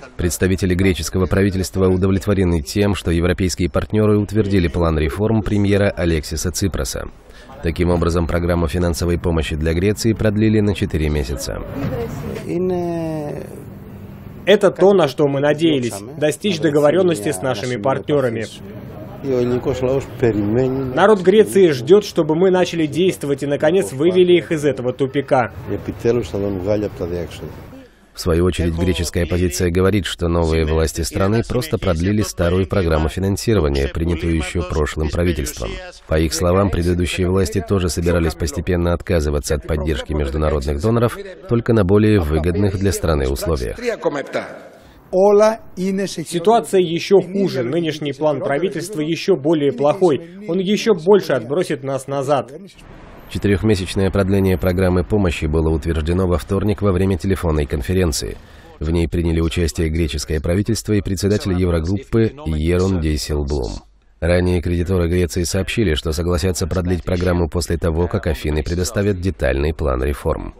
Представители греческого правительства удовлетворены тем, что европейские партнеры утвердили план реформ премьера Алексиса Ципроса. Таким образом, программу финансовой помощи для Греции продлили на 4 месяца. Это то, на что мы надеялись – достичь договоренности с нашими партнерами. Народ Греции ждет, чтобы мы начали действовать и, наконец, вывели их из этого тупика. В свою очередь, греческая оппозиция говорит, что новые власти страны просто продлили старую программу финансирования, принятую еще прошлым правительством. По их словам, предыдущие власти тоже собирались постепенно отказываться от поддержки международных доноров, только на более выгодных для страны условиях. Ситуация еще хуже. Нынешний план правительства еще более плохой. Он еще больше отбросит нас назад. Четырехмесячное продление программы помощи было утверждено во вторник во время телефонной конференции. В ней приняли участие греческое правительство и председатель Еврогруппы Ерон Дейселблум. Ранее кредиторы Греции сообщили, что согласятся продлить программу после того, как Афины предоставят детальный план реформ.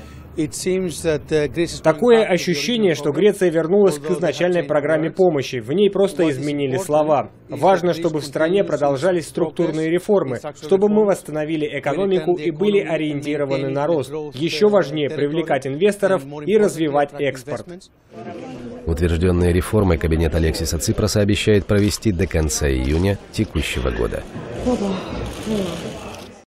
Такое ощущение, что Греция вернулась к изначальной программе помощи. В ней просто изменили слова. Важно, чтобы в стране продолжались структурные реформы, чтобы мы восстановили экономику и были ориентированы на рост. Еще важнее привлекать инвесторов и развивать экспорт. Утвержденные реформы кабинет Алексиса Ципроса обещает провести до конца июня текущего года.